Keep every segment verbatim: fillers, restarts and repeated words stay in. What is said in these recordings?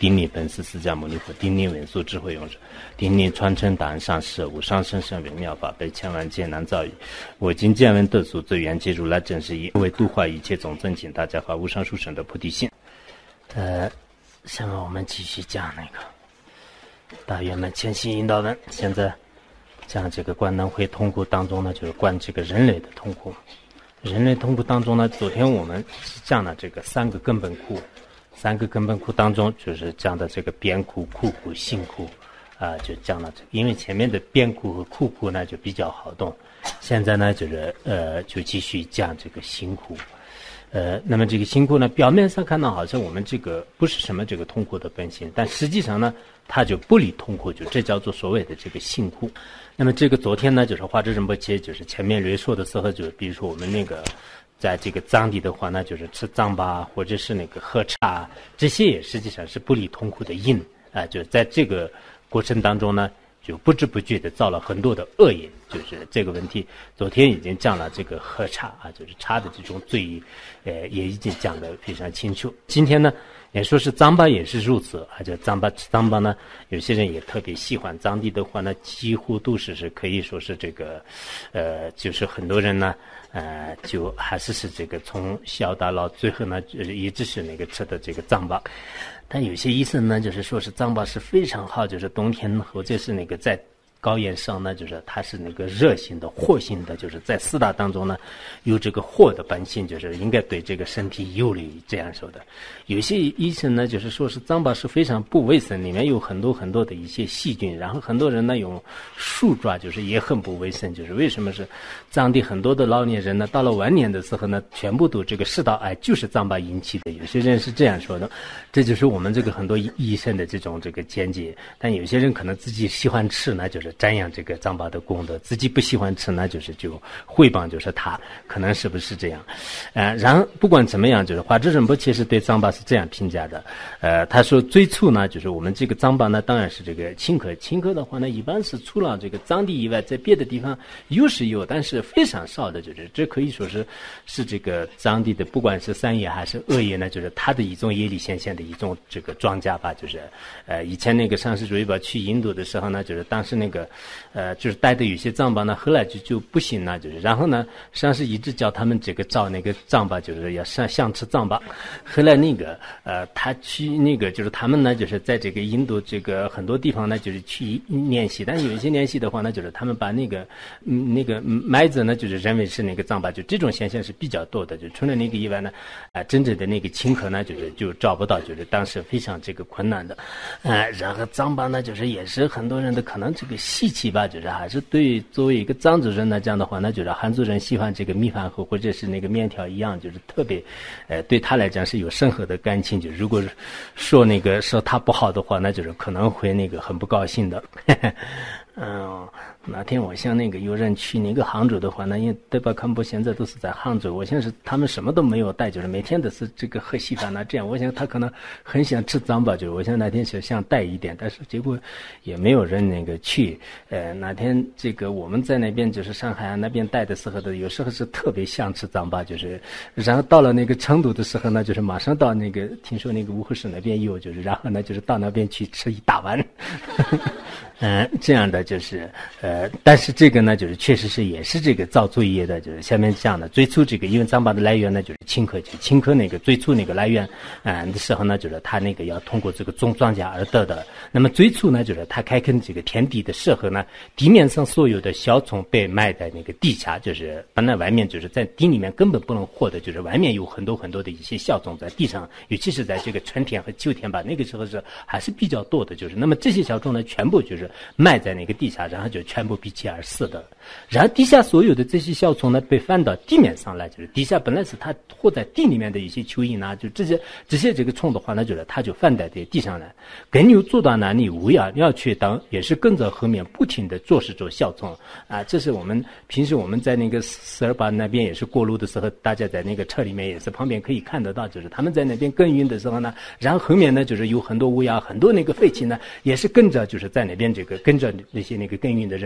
顶礼本师释迦牟尼佛，顶礼文殊智慧勇士，顶礼传承达人上师，无上甚深微妙法，被千万劫难遭遇。我今见闻得俗，最缘皆如来真实义，为度化一切众生，请大家发无上殊胜的菩提心。呃，下面我们继续讲那个大圆满前行引导文。现在讲这个观灯会痛苦当中呢，就是观这个人类的痛苦。人类痛苦当中呢，昨天我们讲了这个三个根本苦，三个根本苦当中就是讲的这个边苦、苦苦、辛苦，啊、呃，就讲了这个。因为前面的边苦和苦苦呢就比较好懂，现在呢就是呃就继续讲这个辛苦。呃，那么这个辛苦呢，表面上看到好像我们这个不是什么这个痛苦的本性，但实际上呢，它就不离痛苦，就这叫做所谓的这个辛苦。那么这个昨天呢，就是华智仁波切，就是前面略说的时候，就是比如说我们那个在这个藏地的话呢，就是吃藏粑或者是那个喝茶，这些也实际上是不离痛苦的因啊、呃，就在这个过程当中呢，就不知不觉的造了很多的恶业，就是这个问题。昨天已经讲了这个喝茶啊，就是茶的这种罪，呃，也已经讲得非常清楚。今天呢，也说是藏粑也是如此，而且藏粑藏粑呢，有些人也特别喜欢。藏地的话呢，几乎都是是可以说是这个，呃，就是很多人呢，呃，就还是是这个从小到老，最后呢，就是一直是那个吃的这个藏粑。但有些医生呢，就是说是藏粑是非常好，就是冬天或者是那个在高原上呢，就是它是那个热性的、火性的，就是在四大当中呢，有这个火的本性，就是应该对这个身体有利，这样说的。有些医生呢，就是说是藏粑是非常不卫生，里面有很多很多的一些细菌，然后很多人呢用树抓，就是也很不卫生。就是为什么是藏地很多的老年人呢，到了晚年的时候呢，全部都这个食道癌就是藏粑引起的。有些人是这样说的，这就是我们这个很多医生的这种这个见解。但有些人可能自己喜欢吃呢，就是瞻仰这个藏粑的功德，自己不喜欢吃呢，就是就诽谤，就是他可能是不是这样？呃，然后不管怎么样，就是华智仁波切是对藏粑是这样评价的。呃，他说最初呢，就是我们这个藏粑呢，当然是这个青稞，青稞的话呢，一般是除了这个藏地以外，在别的地方有是有，但是非常少的，就是这可以说是是这个藏地的，不管是善业还是恶业呢，就是它的一种业力显现的一种这个庄稼吧。就是呃，以前那个上师主义吧去印度的时候呢，就是当时那个。呃，就是带的有些藏粑呢，后来就就不行了，就是然后呢，上师一直叫他们这个造那个藏粑，就是要像像吃藏粑。后来那个呃，他去那个就是他们呢，就是在这个印度这个很多地方呢，就是去练习，但是有一些练习的话呢，就是他们把那个嗯那个麦子呢，就是认为是那个藏粑，就这种现象是比较多的。就除了那个以外呢，啊、呃，真正的那个青稞呢，就是就找不到，就是当时非常这个困难的。呃，然后藏粑呢，就是也是很多人的可能这个稀奇吧。就是还是对作为一个藏族人呢，这样的话呢，就是汉族人喜欢这个米饭和或者是那个面条一样，就是特别，呃，对他来讲是有深厚的感情。就如果说那个说他不好的话，那就是可能会那个很不高兴的。嗯，那天我像那个有人去那个杭州的话呢，因为对吧，康波现在都是在杭州，我想是他们什么都没有带，就是每天都是这个喝稀饭啊，这样我想他可能很想吃藏粑，就是我想那天是想带一点，但是结果也没有人那个去。呃，那天这个我们在那边就是上海啊那边带的时候的，有时候是特别想吃藏粑，就是然后到了那个成都的时候呢，就是马上到那个听说那个乌河市那边有，就是然后呢就是到那边去吃一大碗。嗯、呃，这样的就是呃，但是这个呢，就是确实是也是这个造作业的，就是下面讲的最初这个因为藏粑的来源呢，就是青稞，就青稞那个最初那个来源，嗯、呃、的时候呢，就是它那个要通过这个种庄稼而得的。那么最初呢，就是它开垦这个田地的时候呢，地面上所有的小虫被埋在那个地下，就是本来外面就是在地里面根本不能活的，就是外面有很多很多的一些小虫在地上，尤其是在这个春天和秋天吧，那个时候是还是比较多的，就是那么这些小虫呢，全部就是埋在那个地下，然后就全部闭气而死的。然后地下所有的这些小虫呢，被翻到地面上来，就是地下本来是它活在地里面的一些蚯蚓啊，就这些这些这个虫的话呢，就是它就翻到这地上来。跟牛做到哪里无呀，要去等，也是跟着后面不停的做事做小虫啊。这是我们平时我们在那个四二八那边也是过路的时候，大家在那个车里面也是旁边可以看得到，就是他们在那边耕耘的时候呢，然后后面呢就是有很多乌鸦，很多那个废气呢，也是跟着就是在那边这个跟着那些那个耕耘的人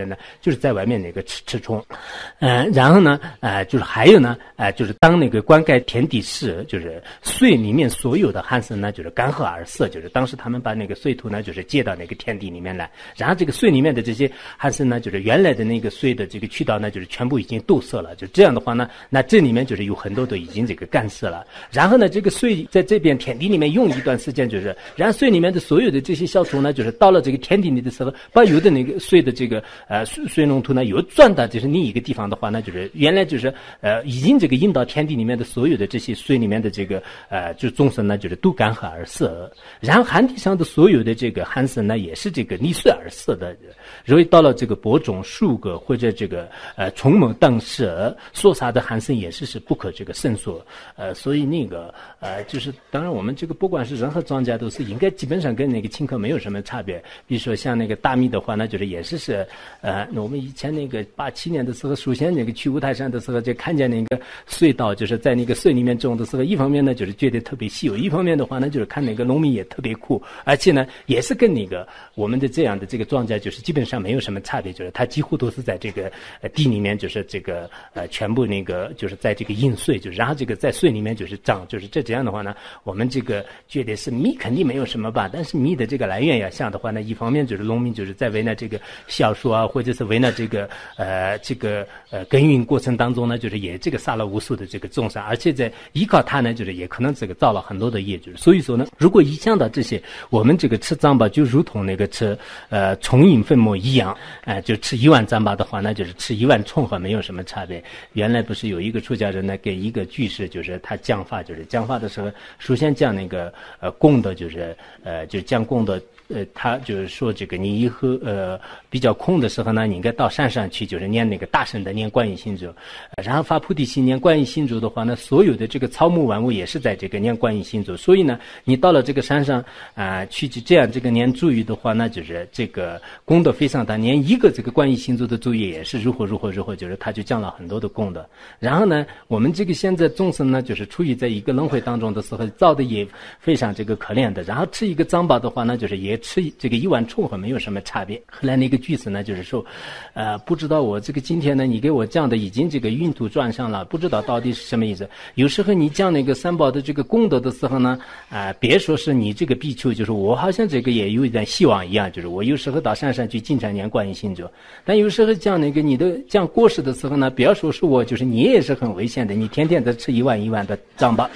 人呢，就是在外面那个吃吃虫，嗯、呃，然后呢，呃，就是还有呢，呃，就是当那个灌溉田地时，就是穗里面所有的旱生呢，就是干涸而死，就是当时他们把那个穗土呢，就是接到那个田地里面来，然后这个穗里面的这些旱生呢，就是原来的那个穗的这个渠道呢，就是全部已经堵塞了，就这样的话呢，那这里面就是有很多都已经这个干死了，然后呢，这个穗在这边田地里面用一段时间，就是然后穗里面的所有的这些小虫呢，就是到了这个田地里的时候，把有的那个穗的这个呃穗农土呢，又转到就是另一个地方的话呢，就是原来就是呃已经这个引到田地里面的所有的这些穗里面的这个呃就众生呢，就是都干涸而死，然后旱地上的所有的这个旱生呢，也是这个溺水而死的。所以到了这个播种、树葛或者这个呃虫猛当时所杀的旱生也是是不可这个胜索。呃，所以那个呃就是当然我们这个不管是任何庄稼都是应该基本上跟那个青稞没有什么差别。比如说像那个大米的话呢，就是也是是呃我们以前那个八七年的时候，首先那个去五台山的时候就看见那个隧道，就是在那个穗里面种的时候，一方面呢就是觉得特别稀有，一方面的话呢就是看那个农民也特别酷，而且呢也是跟那个我们的这样的这个庄稼就是基本上没有什么差别，就是它几乎都是在这个呃地里面就是这个呃全部那个就是在这个印穗，就是然后这个在穗里面就是长，就是这这样的话呢，我们这个觉得是米肯定没有什么吧，但是米的这个来源要像的话呢，一方面就是农民就是在为了这个销售啊，或者是为了这个呃这个呃耕耘过程当中呢，就是也这个杀了无数的这个众生，而且在依靠它呢，就是也可能这个造了很多的业，就是所以说呢，如果一想到这些，我们这个吃糌粑就如同那个吃呃虫蝇粪末一样，呃就吃一碗糌粑的话，那就是吃一碗虫和没有什么差别。原来不是有一个出家人呢，给一个居士，就是他讲法，就是讲法的时候，首先讲那个呃功德，就是呃就讲功德。呃，他就是说这个你以后呃比较空的时候呢，你应该到山上去，就是念那个大声的念观音心咒，呃，然后发菩提心念观音心咒的话呢，所有的这个草木万物也是在这个念观音心咒，所以呢，你到了这个山上啊、呃、去这样这个念咒语的话呢，就是这个功德非常大，念一个这个观音心咒的咒语也是如何如何如何，就是他就讲了很多的功德。然后呢，我们这个现在众生呢，就是处于在一个轮回当中的时候，造的也非常这个可怜的，然后吃一个糌粑的话呢，就是也吃这个一碗虫和没有什么差别。后来那个句子呢，就是说，呃，不知道我这个今天呢，你给我讲的已经这个晕土转上了，不知道到底是什么意思。有时候你讲那个三宝的这个功德的时候呢，啊、呃，别说是你这个比丘，就是我好像这个也有一点希望一样，就是我有时候到山上去经常念观音心咒，但有时候讲那个你的讲过世的时候呢，不要说是我，就是你也是很危险的，你天天在吃一碗一碗的糌粑。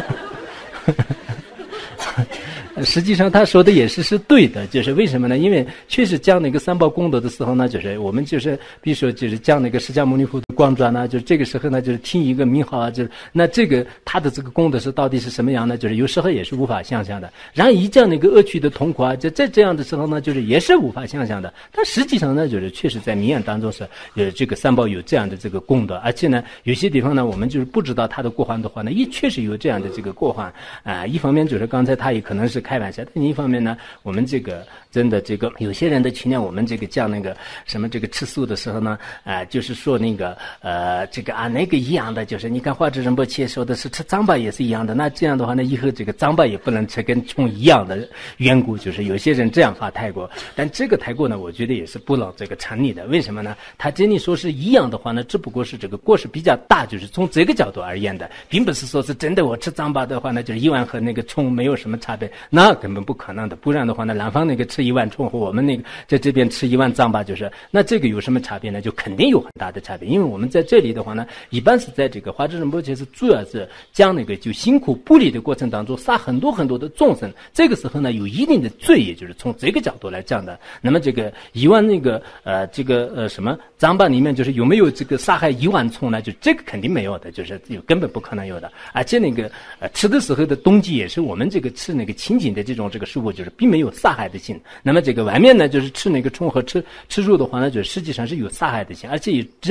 实际上他说的也是是对的，就是为什么呢？因为确实讲那个三宝功德的时候呢，就是我们就是比如说就是讲那个释迦牟尼佛的光转呢，就是这个时候呢，就是听一个名号啊，就是那这个他的这个功德是到底是什么样呢？就是有时候也是无法想象的。然后一讲那个恶趣的痛苦啊，就在这样的时候呢，就是也是无法想象的。但实际上呢，就是确实在名言当中是呃这个三宝有这样的这个功德，而且呢，有些地方呢，我们就是不知道他的过患的话呢，也确实有这样的这个过患啊、呃。一方面就是刚才他也可能是开玩笑，但另一方面呢，我们这个真的这个有些人的去年我们这个讲那个什么这个吃素的时候呢，啊、呃，就是说那个呃这个啊那个一样的，就是你看华智仁波切说的是吃糌粑也是一样的，那这样的话呢，以后这个糌粑也不能吃跟虫一样的缘故，就是有些人这样发泰国，但这个泰国呢，我觉得也是不能这个成立的。为什么呢？他真的说是一样的话呢，只不过是这个过失比较大，就是从这个角度而言的，并不是说是真的我吃糌粑的话呢，就是一碗和那个虫没有什么差别，那根本不可能的。不然的话呢，南方那个吃一碗虫和我们那个在这边吃一碗糌粑，就是那这个有什么差别呢？就肯定有很大的差别。因为我们在这里的话呢，一般是在这个华智仁波切是主要是讲那个就辛苦布力的过程当中杀很多很多的众生，这个时候呢有一定的罪业，就是从这个角度来讲的。那么这个一碗那个呃这个呃什么糌粑里面就是有没有这个杀害一碗虫呢？就这个肯定没有的，就是有根本不可能有的。而且那个呃吃的时候的动机也是我们这个吃那个清净的这种这个食物，就是并没有杀害的性。那么这个外面呢就是吃那个虫和吃吃肉的话呢，就实际上是有杀害的性，而且有真正的中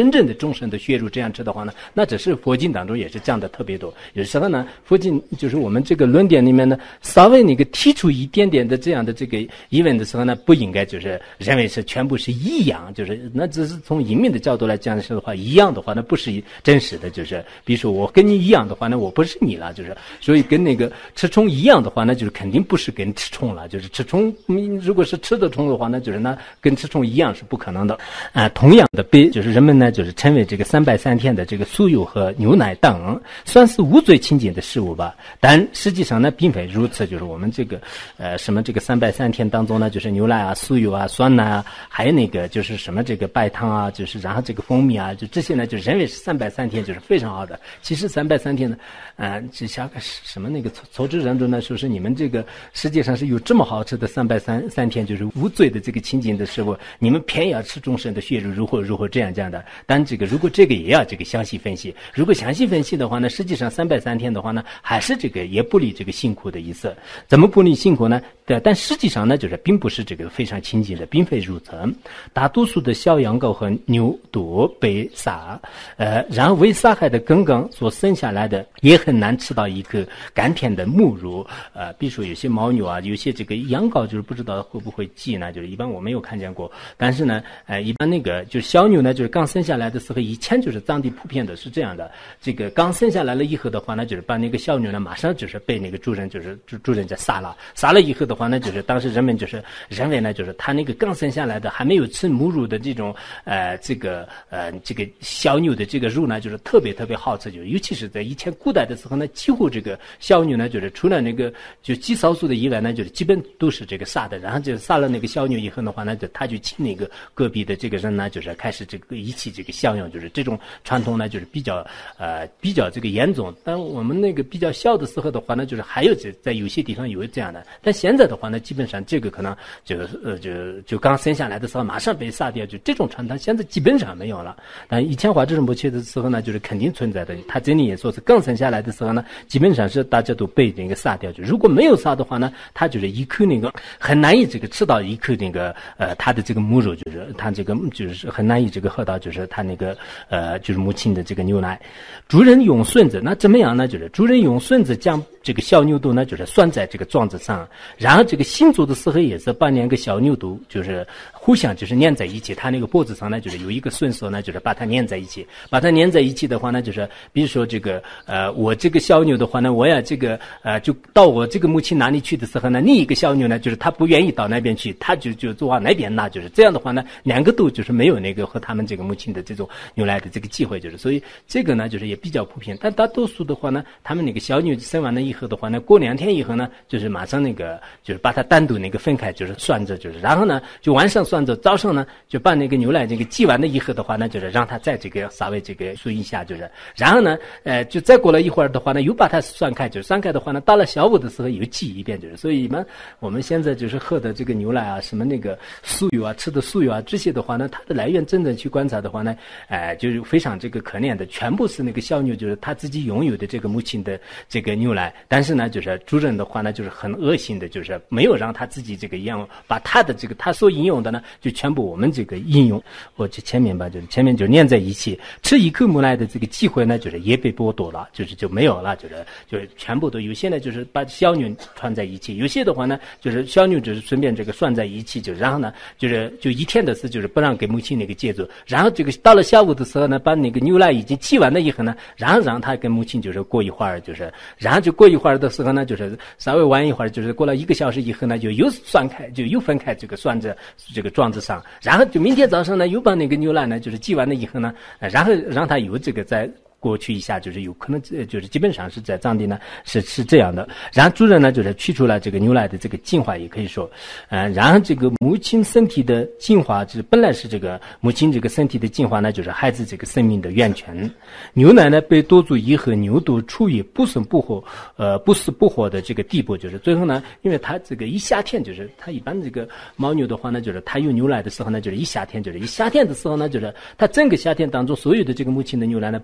众生的血肉这样吃的话呢，那只是佛经当中也是讲的特别多。有时候呢，佛经就是我们这个论点里面呢，稍微那个提出一点点的这样的这个疑问的时候呢，不应该就是认为是全部是一样，就是那只是从隐秘的角度来讲的话，一样的话那不是真实的，就是比如说我跟你一样的话，那我不是你了，就是所以跟那个吃虫一样的话，那就是肯定不是跟吃虫了，就是吃虫如果是吃的虫的话，那就是那跟吃虫一样是不可能的啊、呃。同样的被就是人们呢就是称为这个三拜三天的这个酥油和牛奶等算是无罪清净的事物吧，但实际上呢并非如此，就是我们这个呃什么这个三拜三天当中呢，就是牛奶啊、酥油啊、酸奶啊，还有那个就是什么这个白糖啊，就是然后这个蜂蜜啊，就这些呢就认为是三拜三天就是非常好的。其实三拜三天呢，呃，这下个什么那个筹知人中呢说是你们这个世界上是有这么好吃的三拜三三天就是无罪的这个清净的食物，你们偏要吃众生的血肉，如何如何这样这样的。但这个如果这个也要这个详细分析，如果详细分析的话呢，实际上三拜三天的话呢，还是这个也不离这个辛苦的意思。怎么不离辛苦呢？对，但实际上呢，就是并不是这个非常清净的，并非如此。大多数的小羊羔和牛犊被杀，呃，然后为杀害的刚刚所生下来的，也很难吃到一颗甘甜的母乳。呃，比如说有些牦牛啊，有些这个羊羔就是不知道会不会寄呢，就是一般我没有看见过。但是呢，呃，一般那个就是小牛呢，就是刚生下来的时候，以前就是当地普遍的是这样的，这个刚生下来了以后的话呢，就是把那个小牛呢，马上就是被那个主人就是主主人家杀了，杀了以后的话呢，就是当时人们就是认为呢，就是他那个刚生下来的还没有吃母乳的这种呃这个呃这个小牛的这个肉呢，就是特别特别好吃，就尤其是在以前古代的时候呢，几乎这个小牛呢，就是除了那个就极少数的以外呢，就是基本都是这个杀的。然后就杀了那个小牛以后的话呢，就他就请那个隔壁的这个人呢，就是开始这个一起这个享用，就是这种传统呢，就是比较呃比较这个严重。但我们那个比较小的时候的话呢，就是还有这在有些地方有这样的，但现在的话呢，基本上这个可能就呃就就刚生下来的时候马上被杀掉，就这种传统现在基本上没有了。但以前华智仁波切的时候呢，就是肯定存在的。他这里也说是刚生下来的时候呢，基本上是大家都被那个杀掉。就如果没有杀的话呢，他就是一口那个很难以这个吃到一口那个呃他的这个母乳，就是他这个就是很难以这个喝到就是他那个呃就是母亲的这个牛奶。主人用孙子，那怎么样呢？就是主人用孙子将这个小牛犊呢，就是拴在这个桩子上，然后这个行走的时候也是把两个小牛犊就是互相就是粘在一起，它那个脖子上呢就是有一个绳索呢，就是把它粘在一起。把它粘在一起的话呢，就是比如说这个呃我这个小牛的话呢，我要这个呃就到我这个母亲哪里去的时候呢，另一个小牛呢就是它不愿意到那边去，它就就往那边拿，就是这样的话呢，两个都就是没有那个和他们这个母亲的这种牛奶的这个机会，就是所以这个呢就是也比较普遍。但大多数的话呢，他们那个小牛生完了以后的话呢，过两天以后呢，就是马上那个就是把它单独那个分开，就是拴着，就是然后呢就晚上拴着，早上呢就把那个牛奶这个挤完了以后的话呢，就是让它在这个稍微这个输一下，就是然后呢呃就再过了一会儿的话呢，又把它拴开，就是拴开的话呢，到了下午的时候又挤一遍，就是所以一般我们现在就是喝的这个牛奶啊，什么那个酥油啊，吃的酥油啊，这些的话呢，它的来源真正去观察的话呢，呃就是非常这个可怜的，全部是那个小牛，就是他自己拥有的这个母亲的这个牛奶，但是呢就是主人的话呢就是很恶心的，就是没有让他自己这个饮用，把他的这个他所饮用的呢就全部我们这个饮用，我这前面吧，就是前面就粘在一起，吃一口母奶的这个机会呢就是也被剥夺了，就是就没有了，就是就是全部都有些呢就是把小牛串在一起，有些的话呢就是小牛只是顺便这个拴在一起，就然后呢就是就一天的事就是不让给母亲那个接触，然后这个到了下午的时候呢，把那个牛奶已经沏完了以后呢，然后让他跟母亲就是过一会儿，就是然后就过一会儿的时候呢，就是稍微晚一会儿，就是过了一个小时以后呢，就又拴开，就又分开这个拴着这个桩子上，然后就明天早上呢又把那个牛奶呢就是沏完了以后呢，然后让他有这个在过去一下，就是有可能就是基本上是在藏地呢是是这样的。然后主人呢就是去除了这个牛奶的这个净化，也可以说呃然后这个母亲身体的净化，就是本来是这个母亲这个身体的净化呢，就是孩子这个生命的源泉。牛奶呢被夺走以后，牛犊处于不生不活呃不死不活的这个地步，就是最后呢，因为它这个一夏天，就是它一般这个牦牛的话呢，就是它有牛奶的时候呢，就是一夏天，就是一夏天的时候呢，就是它整个夏天当中所有的这个母亲的牛奶呢不让它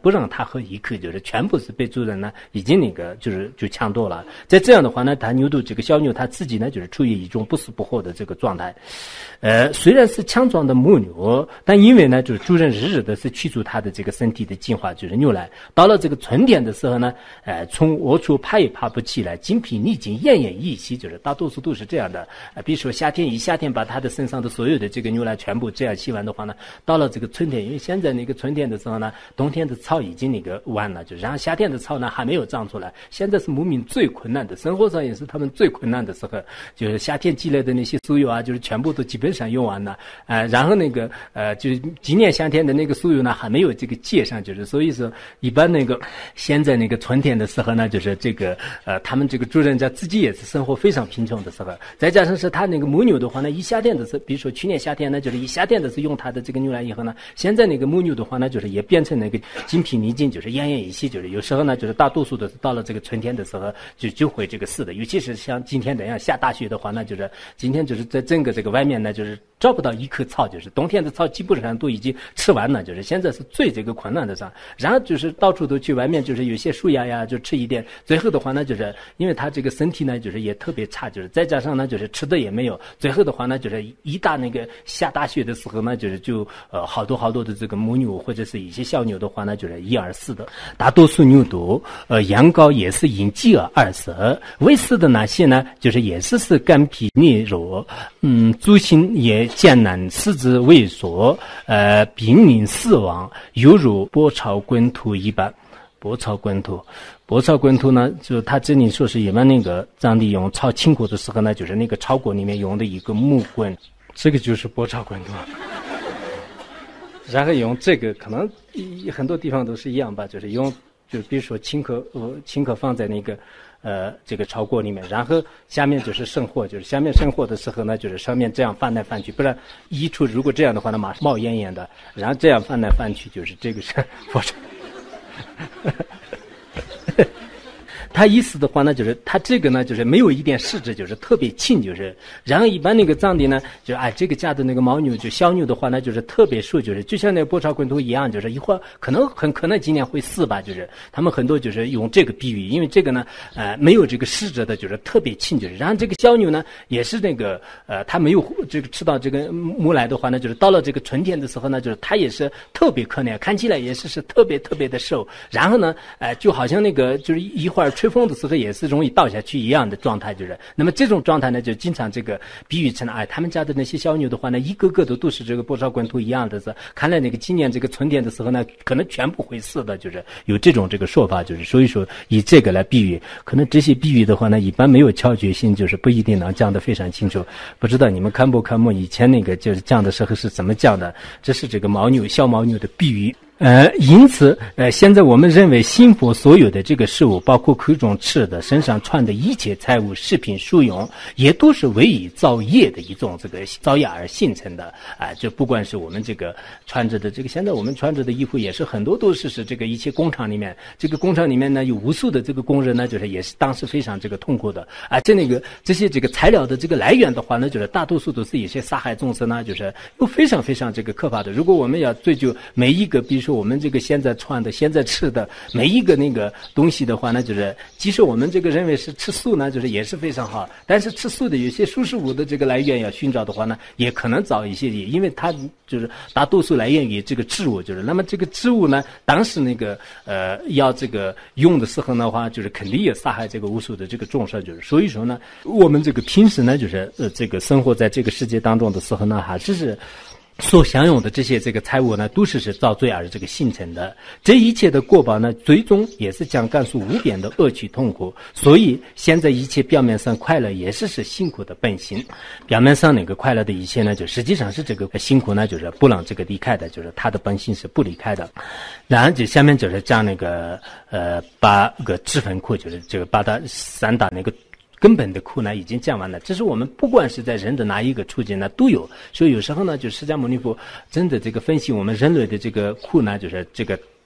喝一口，就是全部是被主人呢已经那个就是就抢夺了。在这样的话呢，它牛犊这个小牛它自己呢就是处于一种不死不活的这个状态。呃，虽然是强壮的母牛，但因为呢就是主人日日的是驱逐它的这个身体的进化，就是牛奶。到了这个春天的时候呢，呃，从窝处爬也爬不起来，精疲力尽，奄奄一息，就是大多数都是这样的。呃，比如说夏天一夏天把它的身上的所有的这个牛奶全部这样吸完的话呢，到了这个春天，因为现在那个春天的时候呢，冬天的草已经那个完了，就然后夏天的草呢还没有长出来。现在是牧民最困难的，生活上也是他们最困难的时候，就是夏天积累的那些酥油啊，就是全部都基本上用完了。呃，然后那个呃，就是今年夏天的那个酥油呢还没有这个结上，就是所以说一般那个现在那个春天的时候呢，就是这个呃，他们这个主人家自己也是生活非常贫穷的时候，再加上是他那个母牛的话呢，一夏天的时候，比如说去年夏天呢，就是一夏天的时候用它的这个牛奶以后呢，现在那个母牛的话呢，就是也变成那个精疲力尽，就是奄奄一息，就是有时候呢，就是大多数的是到了这个春天的时候就就会这个死的，尤其是像今天这样下大雪的话呢，就是今天就是在整个这个外面呢，就是找不到一棵草，就是冬天的草基本上都已经吃完了，就是现在是最这个困难的上，然后就是到处都去外面就是有些树芽呀就吃一点，最后的话呢，就是因为他这个身体呢就是也特别差，就是再加上呢就是吃的也没有，最后的话呢就是一大那个下大雪的时候呢，就是就呃好多好多的这个母牛或者是一些小牛的话呢，就是一而死的。大多数牛犊呃羊羔也是因饥饿而死，未死的那些呢，就是也是是肝脾内弱，嗯，足心也艰难，四肢萎缩，呃，濒临死亡，犹如波潮滚土一般。波潮滚土，波潮滚土呢，就他这里说是一般那个当地用炒青稞的时候呢，就是那个炒锅里面用的一个木棍，这个就是波潮滚土。然后用这个，可能很多地方都是一样吧，就是用，就比如说青稞，呃，青稞放在那个。呃，这个炒锅里面，然后下面就是生火，就是下面生火的时候呢，就是上面这样翻来翻去，不然一出如果这样的话呢，马上冒烟烟的，然后这样翻来翻去，就是这个是火柴。他意思的话呢，就是他这个呢，就是没有一点实质，就是特别轻，就是然后一般那个藏地呢，就哎这个家的那个牦牛，就小牛的话呢，就是特别瘦，就是就像那个波潮滚土一样，就是一会儿可能很可能今年会死吧，就是他们很多就是用这个比喻，因为这个呢，呃没有这个实质的，就是特别轻，就是然后这个小牛呢，也是那个呃它没有这个吃到这个母奶的话呢，就是到了这个春天的时候呢，就是它也是特别可怜，看起来也是是特别特别的瘦，然后呢，呃就好像那个就是一会儿。吹风的时候也是容易倒下去一样的状态，就是那么这种状态呢，就经常这个比喻成哎，他们家的那些小牛的话呢，一个个都都是这个波潮滚土一样的，是看来那个今年这个春天的时候呢，可能全部会死的，就是有这种这个说法，就是所以说以这个来比喻，可能这些比喻的话呢，一般没有敲决心，就是不一定能讲得非常清楚。不知道你们看不看过以前那个就是讲的时候是怎么讲的？这是这个牦牛小牦牛的比喻。呃，因此，呃，现在我们认为信佛所有的这个事物，包括口中吃的、身上穿的一切财物、饰品、书用，也都是为以造业的一种这个造业而形成的。啊、呃，这不管是我们这个穿着的这个，现在我们穿着的衣服也是很多都是是这个一些工厂里面，这个工厂里面呢有无数的这个工人呢，就是也是当时非常这个痛苦的啊。这那个这些这个材料的这个来源的话呢，就是大多数都是一些杀害众生呢，就是又非常非常这个可怕的。如果我们要追究每一个，比如说我们这个现在穿的、现在吃的每一个那个东西的话呢，就是即使我们这个认为是吃素呢，就是也是非常好。但是吃素的有些素食物的这个来源要寻找的话呢，也可能找一些，因为它就是大多数来源于这个植物，就是那么这个植物呢，当时那个呃要这个用的时候的话，就是肯定也杀害这个无数的这个众生，就是所以说呢，我们这个平时呢，就是呃这个生活在这个世界当中的时候呢，还是是。所享有的这些这个财物呢，都是是造罪而这个形成的。这一切的果报呢，最终也是将感受无边的恶趣痛苦。所以现在一切表面上快乐，也是是辛苦的本性。表面上那个快乐的一切呢，就实际上是这个辛苦呢，就是不能这个离开的，就是它的本性是不离开的。然后就下面就是讲那个呃八个支分苦，就是这个八大三大那个。根本的苦呢已经讲完了，这是我们不管是在人的哪一个处境呢都有，所以有时候呢，就释迦牟尼佛真的这个分析我们人类的这个苦呢，就是这个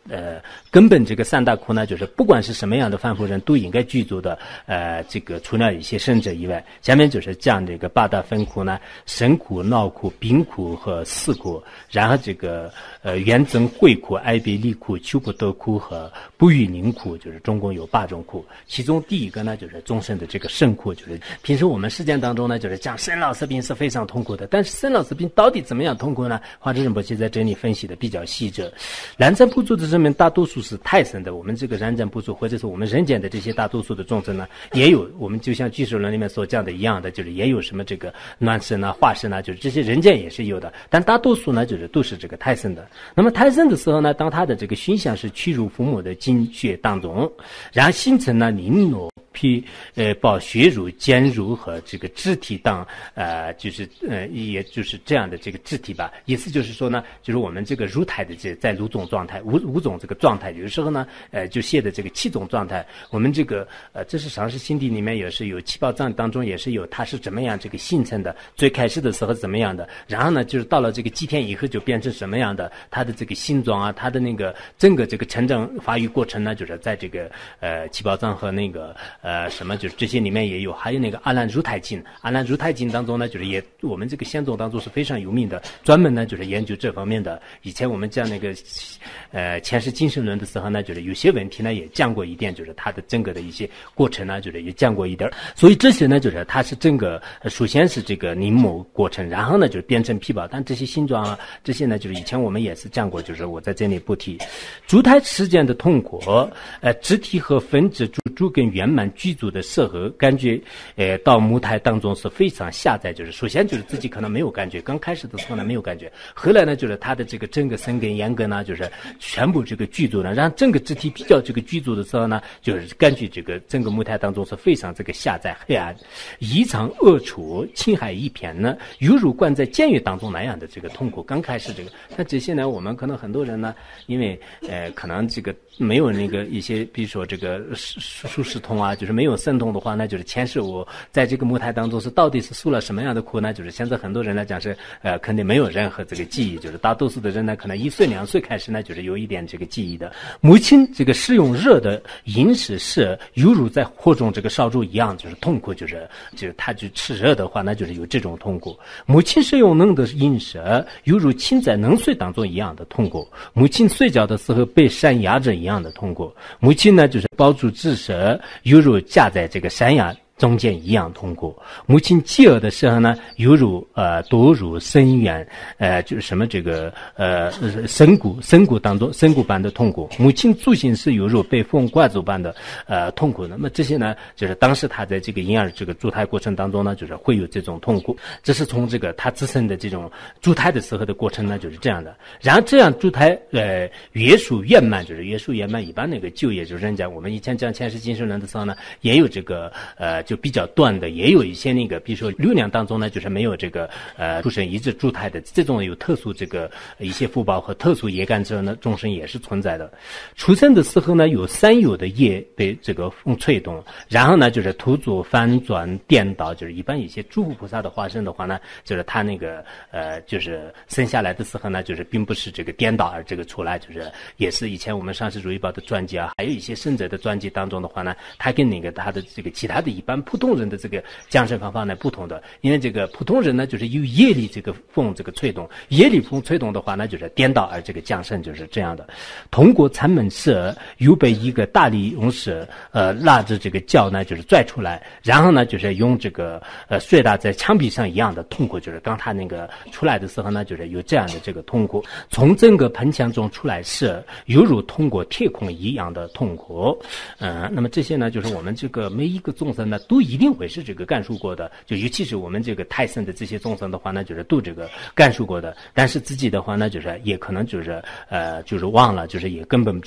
呃根本这个三大苦呢，就是不管是什么样的凡夫人都应该具足的，呃这个除了一些圣者以外，下面就是讲这个八大分苦呢，生苦、恼苦、病苦和死苦，然后这个呃缘憎会苦、爱别离苦、求不得苦和不欲宁苦，就是总共有八种苦。其中第一个呢，就是众生的这个生苦，就是平时我们实践当中呢，就是讲生老死病是非常痛苦的，但是生老死病到底怎么样痛苦呢？华智仁波切在这里分析的比较细致。燃占不足的人们大多数是太深的，我们这个燃占不足，或者是我们人间的这些大多数的众生呢，也有我们就像俱舍论里面所讲的一样的，就是也有什么这个暖身啊、化身啊，就是这些人间也是有的，但大多数呢，就是都是这个太深的。那么太深的时候呢，当他的这个熏香是驱入父母的精血当中，然后形成了凝络皮呃包血乳、坚乳和这个肢体当呃就是呃也就是这样的这个肢体吧，意思就是说呢，就是我们这个乳胎的这在五种状态五五种这个状态，有时候呢呃就写的这个七种状态，我们这个呃这是常识心地里面也是有七宝藏当中也是有它是怎么样这个形成的，最开始的时候怎么样的，然后呢就是到了这个几天以后就变成什么样的，它的这个形状啊，它的那个整个这个成长发育过程呢，就是在这个呃七宝藏和那个呃什么就是这些里面也有，还有那个阿难如胎经，阿难如胎经当中呢，就是也我们这个先宗当中是非常有名的，专门呢就是研究这方面的。以前我们讲那个呃前世今生论的时候呢，就是有些问题呢也讲过一点，就是它的整个的一些过程呢，就是也讲过一点。所以这些呢，就是它是整个首先是这个凝膜过程，然后呢就是变成皮包，但这些形状啊这些呢，就是以前我们也是讲过，就是我在这里不提。诸胎时间的痛苦，呃肢体和分支诸诸根圆满具足的适合感觉，呃到母胎当中是非常下载，就是首先就是自己可能没有感觉，刚开始的时候呢没有感觉，后来呢就是他的这个整个身根眼根呢就是全部这个具足了，然后整个肢体比较这个具足的时候呢，就是感觉这个整个母胎当中是非常这个下载黑暗、异常恶楚、侵害一片呢，犹如关在监狱当中那样的这个痛苦。刚开始这个，但这些呢，我们可能很多人呢，因为呃可能这个没有那个一些，比如说这个疏疏通啊，就是没有神通的话，那就是前世我在这个母胎当中是到底是受了什么样的苦呢？就是现在很多人来讲是呃肯定没有任何这个记忆，就是大多数的人呢，可能一岁两岁开始呢，就是有一点这个记忆的。母亲这个食用热的饮食是犹如在火中这个烧煮一样，就是痛苦，就是就是他就吃热的话，那就是有这种痛苦。母亲食用冷的饮食，犹如浸在冷水当中一样的痛苦。母亲睡觉的时候被山压着一样的痛苦。母亲呢，就是抱住自身，犹如架在这个山崖中间一样痛苦。母亲饥饿的时候呢，犹如呃堕入深渊，呃就是什么这个呃深谷深谷当中深谷般的痛苦。母亲住行时犹如被风刮走般的呃痛苦。那么这些呢，就是当时他在这个婴儿这个助胎过程当中呢，就是会有这种痛苦。这是从这个他自身的这种助胎的时候的过程呢，就是这样的。然后这样助胎呃约束圆满，就是约束圆满，一般那个就业就是人家我们以前讲前世今生论的时候呢，也有这个呃。就比较断的，也有一些那个，比如说六娘当中呢，就是没有这个呃出生一直助胎的这种有特殊这个一些福报和特殊业感者呢，众生也是存在的。出生的时候呢，有三有的业被这个风吹动，然后呢就是突足翻转颠倒，就是一般一些诸佛菩萨的化身的话呢，就是他那个呃就是生下来的时候呢，就是并不是这个颠倒而这个出来，就是也是以前我们上师如意宝的传记啊，还有一些圣者的传记当中的话呢，他跟那个他的这个其他的一般普通人的这个降生方法呢不同的，因为这个普通人呢就是由业力这个风这个吹动，业力风吹动的话呢就是颠倒而这个降生就是这样的。通过参门舍又被一个大力勇士呃拉着这个脚呢就是拽出来，然后呢就是用这个呃摔打在墙壁上一样的痛苦，就是当他那个出来的时候呢就是有这样的这个痛苦。从整个盆腔中出来时犹如通过铁孔一样的痛苦。嗯、呃，那么这些呢就是我们这个每一个众生呢都一定会是这个感受过的，就尤其是我们这个太深的这些众生的话呢，就是都这个感受过的。但是自己的话呢，就是也可能就是呃就是忘了，就是也根本就是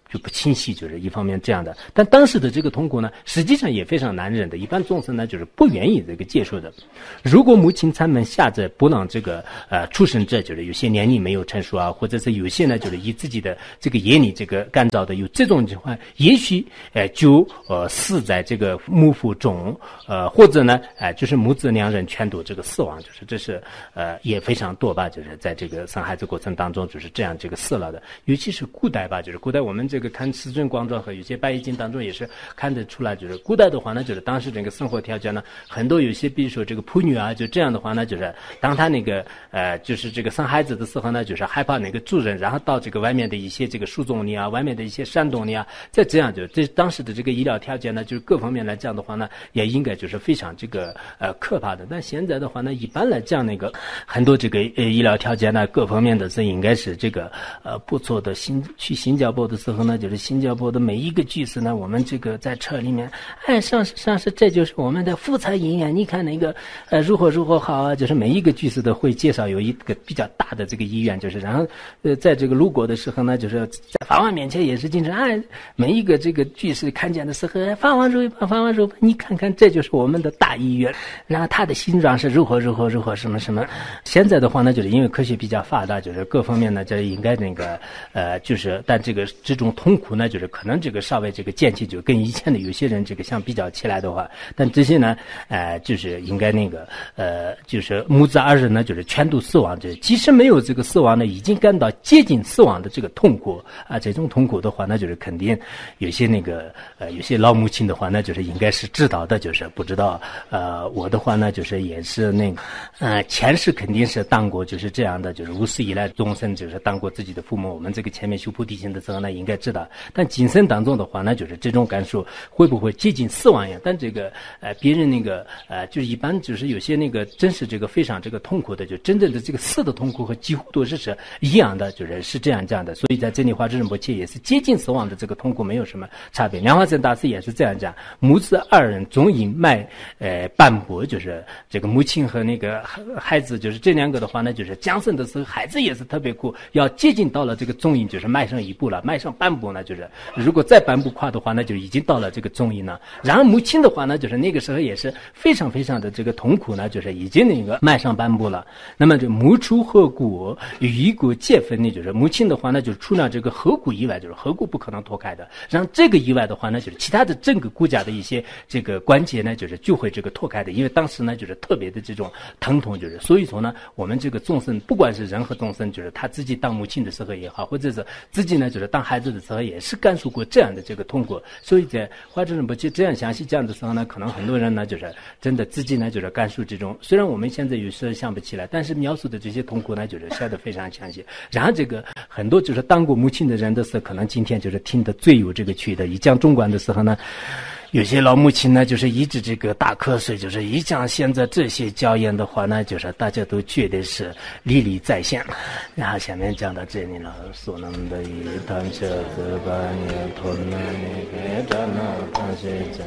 就不清晰，就是一方面这样的。但当时的这个痛苦呢，实际上也非常难忍的，一般众生呢就是不愿意这个接受的。如果母亲参门下着不让这个呃出生者，就是有些年龄没有成熟啊，或者是有些呢就是以自己的这个业力这个干燥的，有这种情况，也许呃就呃死在这个母腹中，呃或者呢呃就是母子两人全都这个死亡，就是这是呃也非常多吧，就是在这个生孩子过程当中就是这样这个死了的。尤其是古代吧，就是古代我们这个看《慈尊广传》和有些《百叶经》当中也是看得出来，就是古代的话呢，就是当时这个生活条件呢，很多有些比如说这个妇女啊，就这样的话呢，就是当她那个呃就是这个生孩子的时候呢，就是害怕那个主人，然后到这个外面的一些这个树丛里啊，外面的一些山洞里啊，再这样就这当时的这个医疗条件呢，就是各方面来讲的话呢，也应该就是非常这个呃可怕的。但现在的话呢，一般来讲那个很多这个呃医疗条件呢，各方面的是应该是这个呃不错的。新去新加坡的时候呢，就是新加坡的每一个居士呢，我们这个在车里面，哎，上市上市，这就是我们的妇产医院，你看那个呃如何如何好啊，就是每一个居士都会介绍有一个比较大的这个医院，就是然后呃在这个路过的时候呢，就是在法王面前也是经常哎每一个这个居士看见的时候，哎法王如法法王如你看看这就是我们的大医院，然后它的形状是如何如何如何什么什么。现在的话呢，就是因为科学比较发达，就是各方面呢，这应该那个呃就是但这个这种痛苦呢，就是可能这个稍微这个减轻，就跟以前的有些人这个相比较起来的话，但这些呢呃就是应该那个呃就是母子二人呢就是全都死亡，就是即使没有这个死亡呢，已经感到接近死亡的这个痛苦啊，这种痛苦的话那就是肯定有些那个呃有些老母亲的话那就是应该是知道的，就是不知道呃我的话呢就是也是那个呃前世肯定是当过就是这样的，就是无始以来众生就是当过自己的父母，我们这个前面修菩提心的时候呢应该知道，但今生当中的话呢就是这种感受会不会接近死亡呀？但这个呃别人那个呃就是一般就是有些那个真是这个非常这个痛苦的，就真正的这个死的痛苦和几乎都是是一样的，就是是这样这样的。所以在真理华智仁波切也是接近死亡的这个痛苦没有什么差别。莲花生大师也是这样讲，母子二人总因脉呃斑驳，就是这个母亲和那个孩子就是这两个的话呢，就是降生的时候孩子也是特别苦，要接近到了这个中阴，就是迈上一步了，迈上半步呢，就是如果再半步跨的话，那就已经到了这个中阴了。然后母亲的话呢，就是那个时候也是非常非常的这个痛苦呢，就是已经那个迈上半步了。那么这母出合谷与一骨皆分离，就是母亲的话呢，就是除了这个合谷以外，就是合谷不可能脱开的。然后这个以外的话呢，就是其他的整个骨架的一些这个关节呢，就是就会这个脱开的。因为当时呢，就是特别的这种疼痛，就是所以说呢，我们这个众生，不管是人和众生，就是他自己当母亲的时候也好，或者是自己呢，就是当孩子的时候，也是感受过这样的这个痛苦。所以在华智仁波切这样详细讲的时候呢，可能很多人呢，就是真的自己呢，就是感受这种。虽然我们现在有时候想不起来，但是描述的这些痛苦呢，就是写得非常详细。然后这个很多就是当过母亲的人的时候，可能今天就是听得最有这个趣的。一讲中观的时候呢，有些老母亲呢，就是一直这个打瞌睡，就是一讲现在这些教言的话呢，就是大家都觉得是历历在现。然后下面讲到这里了，所能的一谈这个半年托那那个战那谈谁讲。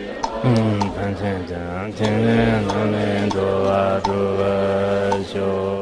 嗯，反正这天天努力做啊做啊修。